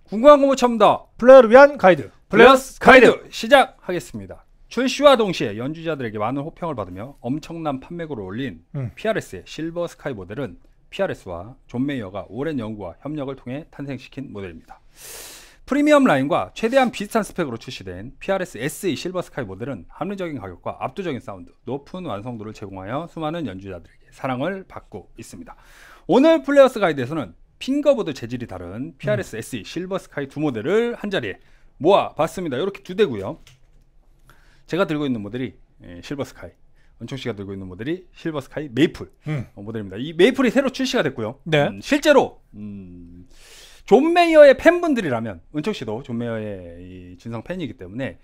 궁금한 거 못 참다. 플레이어를 위한 가이드. 플레이어스 가이드 시작하겠습니다. 출시와 동시에 연주자들에게 많은 호평을 받으며 엄청난 판매고를 올린 PRS의 실버 스카이 모델은 PRS와 존 메이어가 오랜 연구와 협력을 통해 탄생시킨 모델입니다. 프리미엄 라인과 최대한 비슷한 스펙으로 출시된 PRS SE 실버 스카이 모델은 합리적인 가격과 압도적인 사운드, 높은 완성도를 제공하여 수많은 연주자들에게 사랑을 받고 있습니다. 오늘 플레이어스 가이드에서는 핑거보드 재질이 다른 PRS SE 실버 스카이 두 모델을 한자리에 모아봤습니다. 이렇게 두 대고요. 제가 들고 있는 모델이 실버 스카이, 은총씨가 들고 있는 모델이 실버 스카이 메이플 모델입니다. 이 메이플이 새로 출시가 됐고요. 네. 실제로 존 메이어의 팬분들이라면, 은총씨도 존 메이어의 이 진성 팬이기 때문에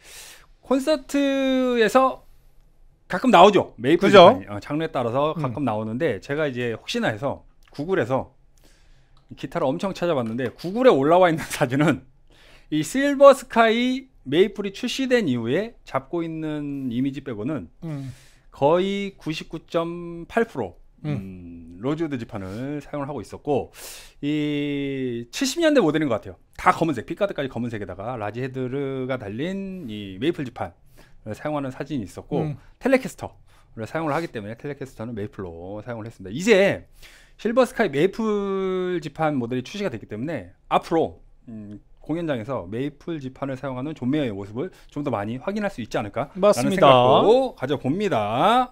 콘서트에서 가끔 나오죠. 메이플 장르에 따라서 가끔 나오는데, 제가 이제 혹시나 해서 구글에서 기타를 엄청 찾아봤는데 구글에 올라와 있는 사진은 이 실버 스카이 메이플이 출시된 이후에 잡고 있는 이미지 빼고는 거의 99.8% 로즈우드 지판을 사용을 하고 있었고, 이 70년대 모델인 것 같아요. 다 검은색, 핏가드까지 검은색에다가 라지 헤드가 달린 이 메이플 지판을 사용하는 사진이 있었고, 텔레캐스터를 사용을 하기 때문에 텔레캐스터는 메이플로 사용을 했습니다. 이제 실버 스카이 메이플 지판 모델이 출시가 됐기 때문에 앞으로 공연장에서 메이플 지판을 사용하는 존 메이어의 모습을 좀 더 많이 확인할 수 있지 않을까 라는 생각도 가져봅니다.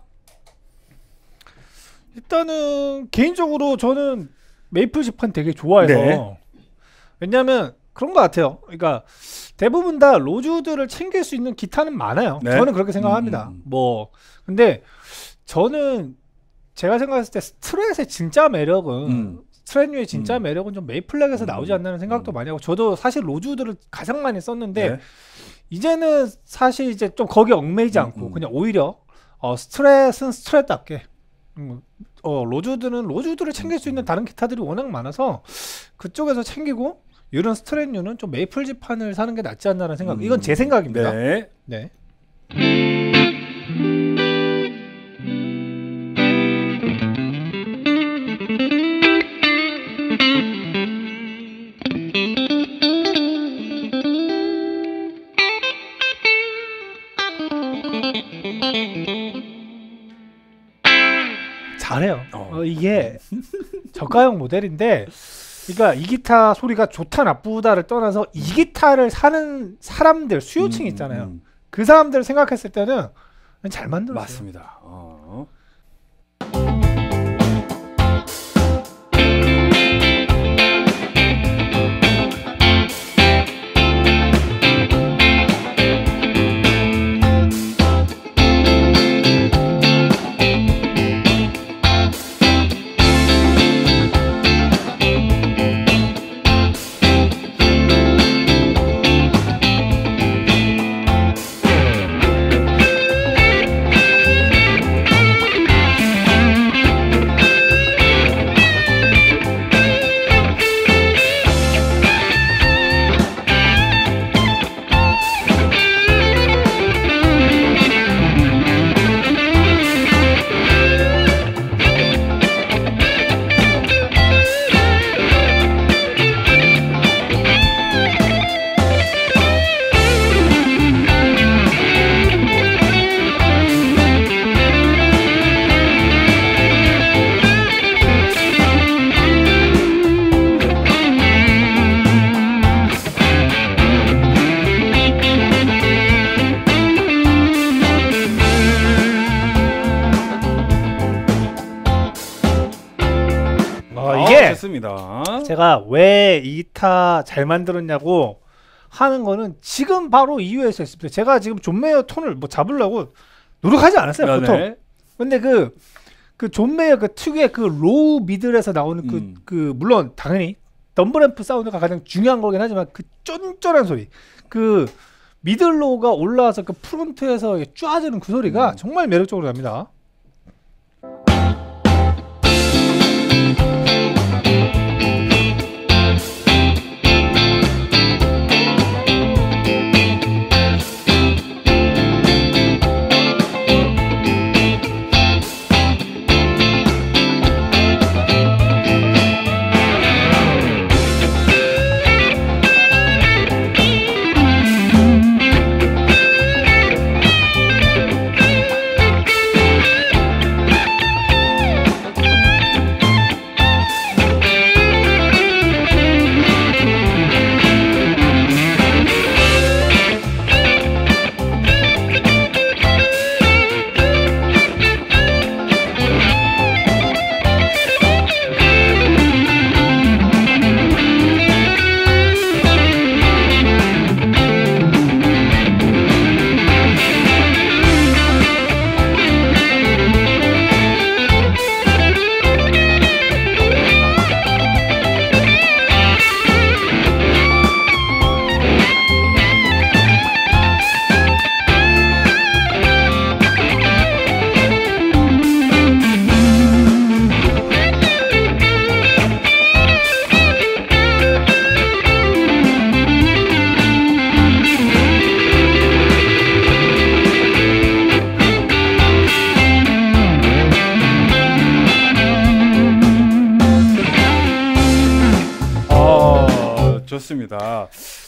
일단은 개인적으로 저는 메이플 지판 되게 좋아해서 네. 왜냐하면 그런 것 같아요. 그러니까 대부분 다 로즈우드를 챙길 수 있는 기타는 많아요. 네. 저는 그렇게 생각합니다. 뭐 근데 저는 제가 생각했을 때 스트랫의 진짜 매력은 스트랫류의 진짜 매력은 좀 메이플렉에서 나오지 않나는 생각도 많이 하고, 저도 사실 로즈우드를 가장 많이 썼는데 네. 이제는 사실 이제 좀 거기에 얽매이지 않고 그냥 오히려 스트랫은 스트랫답게 로즈우드는 로즈우드를 챙길 수 있는 다른 기타들이 워낙 많아서 그쪽에서 챙기고, 이런 스트랫류는 좀 메이플 지판을 사는 게 낫지 않나라는 생각. 이건 제 생각입니다. 네. 네. 잘해요. 이게 저가형 모델인데, 그러니까 이 기타 소리가 좋다 나쁘다를 떠나서 이 기타를 사는 사람들 수요층 있잖아요. 그 사람들을 생각했을 때는 잘 만들었어요. 맞습니다. 좋습니다. 제가 왜 이 기타 잘 만들었냐고 하는 거는 지금 바로 이유에서 있습니다. 제가 지금 존 메이어 톤을 뭐 잡으려고 노력하지 않았어요, 보통. 근데 그 존 메이어 그 특유의 그 로우 미들에서 나오는 물론 당연히 덤블앰프 사운드가 가장 중요한 거긴 하지만 그 쫀쫀한 소리, 그 미들 로우가 올라와서 그 프론트에서 쫙드는 그 소리가 정말 매력적으로 납니다.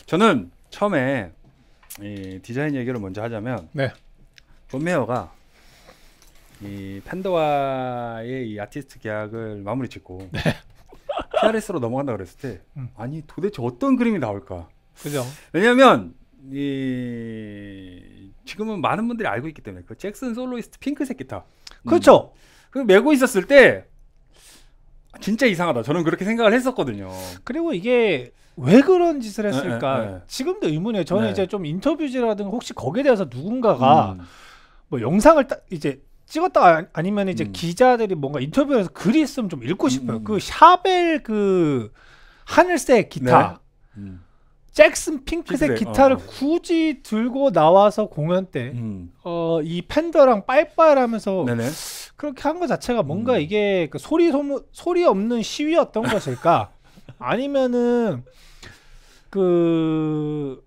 저는 처음에 이 디자인 얘기를 먼저 하자면 네. 존 메이어가 이 팬더와의 이 아티스트 계약을 마무리 짓고 네. PRS로 넘어간다 그랬을 때 아니 도대체 어떤 그림이 나올까? 그죠. 왜냐면 지금은 많은 분들이 알고 있기 때문에 그 잭슨 솔로이스트 핑크색 기타 그렇죠. 그 메고 있었을 때 진짜 이상하다. 저는 그렇게 생각을 했었거든요. 그리고 이게 왜 그런 짓을 했을까? 네. 지금도 의문이에요. 저는 네. 이제 좀 인터뷰지라든가 혹시 거기에 대해서 누군가가 뭐 영상을 이제 찍었다 아니면 이제 기자들이 뭔가 인터뷰를 해서 글이 있으면 좀 읽고 싶어요. 그 샤벨 그 하늘색 기타, 네. 잭슨 핑크색 기타를 굳이 들고 나와서 공연 때 이 팬더랑 빠이빠이를 하면서 네네. 그렇게 한 것 자체가 뭔가 이게 그 소리 없는 시위였던 것일까? 아니면은 그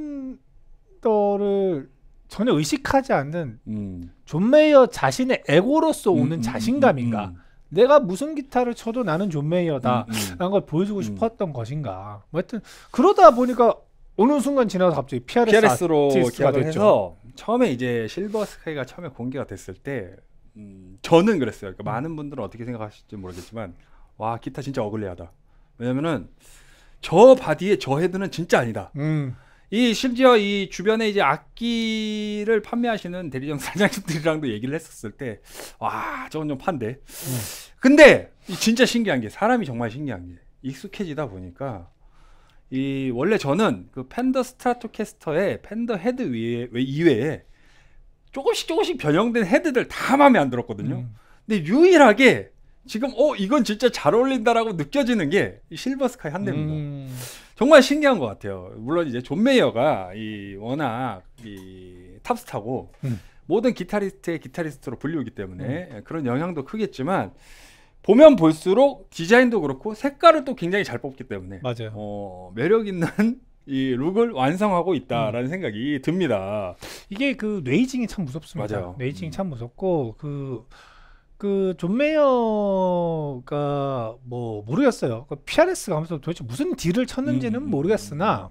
팬더를 전혀 의식하지 않는 존 메이어 자신의 에고로서 오는 자신감인가? 내가 무슨 기타를 쳐도 나는 존 메이어다 라는 걸 보여주고 싶었던 것인가? 뭐 하여튼 그러다 보니까 어느 순간 지나서 갑자기 PRS로 아티스트가 계약을 해서 처음에 이제 실버 스카이가 처음에 공개가 됐을 때 저는 그랬어요. 그러니까 많은 분들은 어떻게 생각하실지 모르겠지만 와 기타 진짜 어글리하다. 왜냐면은 저 바디에 저 헤드는 진짜 아니다. 이 심지어 이 주변에 이제 악기를 판매하시는 대리점 사장님들이랑도 얘기를 했었을 때 와 저건 좀 판데. 근데 진짜 신기한 게 사람이 정말 신기한 게 익숙해지다 보니까 이 원래 저는 그 팬더 스트라토캐스터의 팬더 헤드 이외에 조금씩 변형된 헤드들 다 마음에 안 들었거든요. 근데 유일하게 지금 이건 진짜 잘 어울린다라고 느껴지는 게 이 실버 스카이 한 대입니다. 정말 신기한 것 같아요. 물론 이제 존 메이어가 워낙 탑스타고 모든 기타리스트의 기타리스트로 불리우기 때문에 그런 영향도 크겠지만 보면 볼수록 디자인도 그렇고 색깔을 또 굉장히 잘 뽑기 때문에 맞아요. 매력 있는 이 룩을 완성하고 있다라는 생각이 듭니다. 이게 그 뇌이징이 참 무섭습니다. 맞아요. 뇌이징이 참 무섭고 그 존 메이어가 뭐 모르겠어요. 그 PRS 가면서 도대체 무슨 딜을 쳤는지는 모르겠으나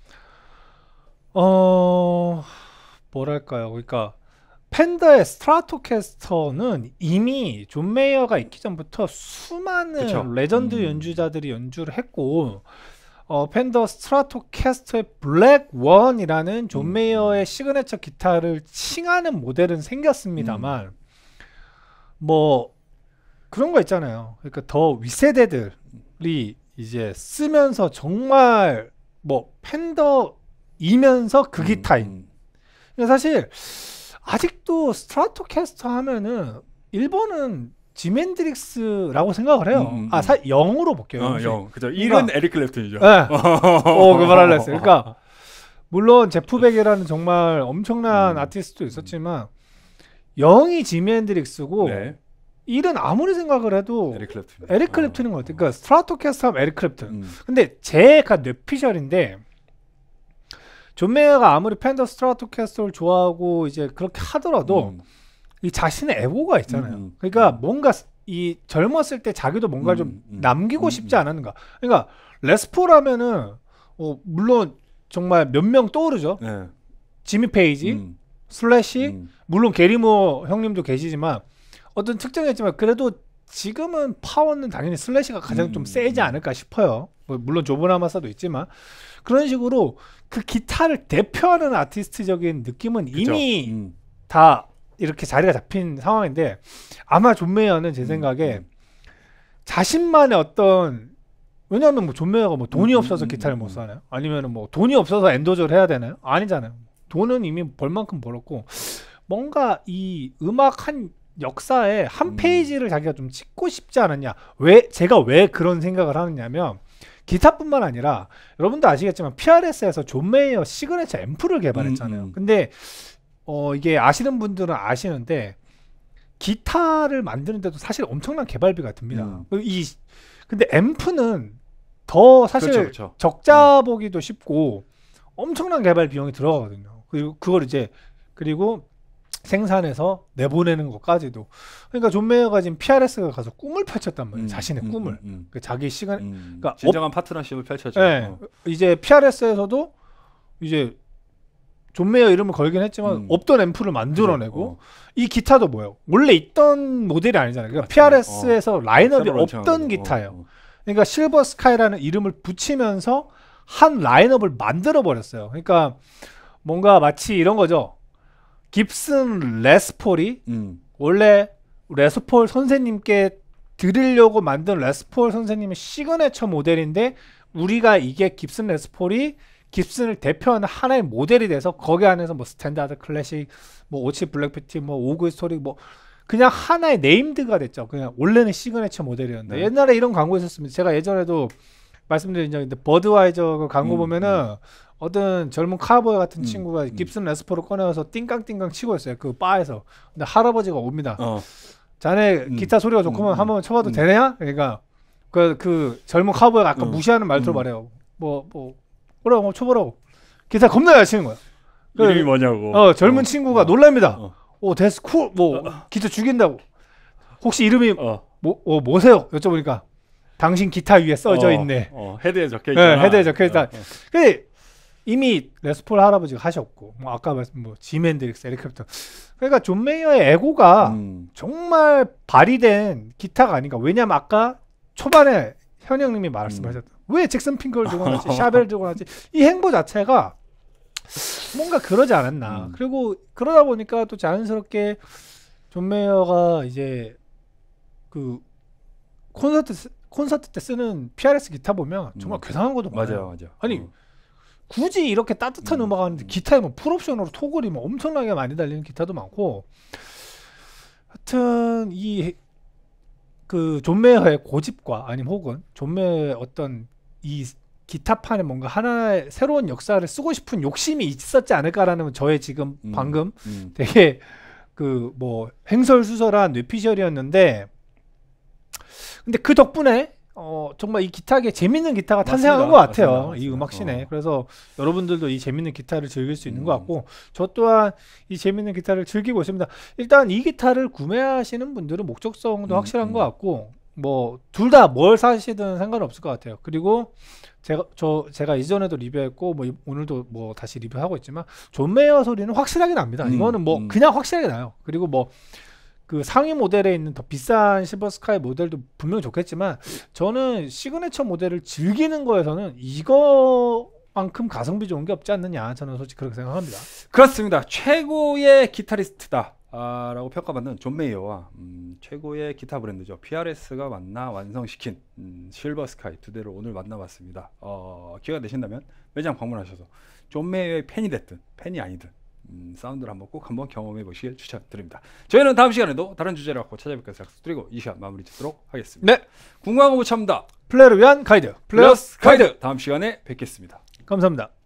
뭐랄까요? 그러니까 팬더의 스트라토캐스터는 이미 존 메이어가 있기 전부터 수많은 그쵸? 레전드 연주자들이 연주를 했고 팬더 스트라토캐스터의 블랙 원이라는 존 메이어의 시그네처 기타를 칭하는 모델은 생겼습니다만 뭐 그런 거 있잖아요. 그러니까 더 윗세대들이 이제 쓰면서 정말 뭐 팬더이면서 그 기타인. 사실 아직도 스트라토캐스터 하면은 일본은 지미 핸드릭스라고 생각을 해요. 사실 0으로 볼게요. 0. 그죠. 1은 에릭 클랩튼이죠. 네. 그 말을 했어요. 그러니까 물론 제프 백이라는 정말 엄청난 아티스트도 있었지만 0이 지미 핸드릭스고 1은 아무리 생각을 해도 에릭 클랩튼인 것 같아요. 그러니까 스트라토캐스터 하면 에릭 클랩튼. 근데 제가 뇌피셜인데 존 메이어가 아무리 팬더 스트라토캐스터를 좋아하고 이제 그렇게 하더라도 이 자신의 에고가 있잖아요. 그러니까 뭔가 이 젊었을 때 자기도 뭔가 좀 남기고 싶지 않았는가. 그러니까 레스포라면은 물론 정말 몇 명 떠오르죠. 지미 페이지, 슬래시, 물론 게리모 형님도 계시지만 어떤 특정했지만 그래도 지금은 파워는 당연히 슬래시가 가장 좀 세지 않을까 싶어요. 물론 조브나마사도 있지만 그런 식으로 그 기타를 대표하는 아티스트적인 느낌은 이미 다 이렇게 자리가 잡힌 상황인데 아마 존 메이어는 제 생각에 자신만의 어떤 왜냐하면 뭐 존 메이어가 뭐 돈이 없어서 기타를 못 사나요? 아니면은 뭐 돈이 없어서 엔도저를 해야 되나요? 아니잖아요. 돈은 이미 벌 만큼 벌었고 뭔가 이 음악 한 역사에 한 페이지를 자기가 좀 찍고 싶지 않았냐. 제가 왜 그런 생각을 하느냐면 기타뿐만 아니라 여러분도 아시겠지만 PRS에서 존 메이어 시그네처 앰프를 개발했잖아요. 근데 이게 아시는 분들은 아시는데 기타를 만드는데도 사실 엄청난 개발비가 듭니다. 근데 앰프는 더 사실 그렇죠. 적자 보기도 쉽고 엄청난 개발 비용이 들어가거든요. 그리고 그걸 이제 그리고 생산해서 내보내는 것까지도. 그러니까 존 메이어가 지금 PRS가 가서 꿈을 펼쳤단 말이에요. 자신의 꿈을. 그 자기 시간. 그러니까 진정한 파트너십을 펼쳤죠. 네. 이제 PRS에서도 이제 존 메이어 이름을 걸긴 했지만 없던 앰프를 만들어내고 이 기타도 뭐예요? 원래 있던 모델이 아니잖아요. 그러니까 PRS에서 라인업이 없던 기타예요. 그러니까 실버 스카이라는 이름을 붙이면서 한 라인업을 만들어 버렸어요. 그러니까 뭔가 마치 이런 거죠. 깁슨 레스폴이 원래 레스폴 선생님께 드리려고 만든 레스폴 선생님의 시그네처 모델인데 우리가 이게 깁슨 레스폴이 깁슨을 대표하는 하나의 모델이 돼서 거기 안에서 뭐 스탠다드 클래식, 뭐 오치 블랙비티, 뭐 오그 히스토릭 뭐 그냥 하나의 네임드가 됐죠. 그냥 원래는 시그네처 모델이었는데 네. 옛날에 이런 광고 있었습니다. 제가 예전에도 말씀드린 적인데 버드와이저 그 광고 보면은 어떤 젊은 카우보이 같은 친구가 깁슨 레스폴을 꺼내서 띵깡띵깡 치고 있어요. 그 바에서. 근데 할아버지가 옵니다. 자네 기타 소리가 좋구만 한번 쳐봐도 되냐? 그러니까 그 젊은 카우보이가 아까 무시하는 말투로 말해요. 뭐라고 쳐보라고. 기타 겁나 잘 치는 거야. 이름이 뭐냐고. 젊은 친구가 놀랍니다. 데스 쿨, 기타 죽인다고. 혹시 이름이 뭐세요? 여쭤보니까 당신 기타 위에 써져 있네. 헤드에 적혀있잖아. 네, 헤드에 적혀있다. 근데 이미 레스폴 할아버지가 하셨고 아까 말씀 짐 핸드릭스, 에릭 클랩턴. 그러니까 존 메이어의 에고가 정말 발휘된 기타가 아닌가. 왜냐면 아까 초반에 현영님이 말씀하셨던 왜 잭슨 핑크를 들고 나지 샤벨을 들고 나지 이 행보 자체가 뭔가 그러지 않았나. 그리고 그러다 보니까 또 자연스럽게 존 메이어가 이제 그 콘서트 때 쓰는 PRS 기타 보면 정말 괴상한 것도 많아요. 맞아. 아니 굳이 이렇게 따뜻한 음악 하는데 기타에 뭐 풀옵션으로 토글이 뭐 엄청나게 많이 달리는 기타도 많고. 하여튼 이 그 존 메이어의 고집과 아니면 혹은 존 메이어의 어떤 이 기타판에 뭔가 하나의 새로운 역사를 쓰고 싶은 욕심이 있었지 않을까라는 저의 지금 방금 되게 그 뭐 횡설수설한 뇌피셜이었는데 근데 그 덕분에 정말 이 기타계 재밌는 기타가 탄생한 것 같아요. 맞습니다. 이 음악씬에. 그래서 여러분들도 이 재밌는 기타를 즐길 수 있는 것 같고 저 또한 이 재밌는 기타를 즐기고 있습니다. 일단 이 기타를 구매하시는 분들은 목적성도 확실한 것 같고 뭐 둘 다 뭘 사시든 상관없을 것 같아요. 그리고 제가 이전에도 리뷰했고 뭐 오늘도 뭐 다시 리뷰하고 있지만 존 메이어 소리는 확실하게 납니다. 이거는 뭐 그냥 확실하게 나요. 그리고 뭐 그 상위 모델에 있는 더 비싼 실버 스카이 모델도 분명히 좋겠지만 저는 시그네처 모델을 즐기는 거에서는 이거만큼 가성비 좋은 게 없지 않느냐. 저는 솔직히 그렇게 생각합니다. 그렇습니다. 최고의 기타리스트다 라고 평가받는 존 메이어와 최고의 기타 브랜드죠. PRS가 만나 완성시킨 실버 스카이 두 대를 오늘 만나봤습니다. 기회가 되신다면 매장 방문하셔서 존 메이어의 팬이 됐든 팬이 아니든 사운드를 한번 경험해 보시길 추천드립니다. 저희는 다음 시간에도 다른 주제를 갖고 찾아뵙겠습니다. 약속드리고 이 시간 마무리 짓도록 하겠습니다. 네, 궁금한 거 못 참다. 플레이를 위한 가이드 플레이어스 가이드. 다음 시간에 뵙겠습니다. 감사합니다.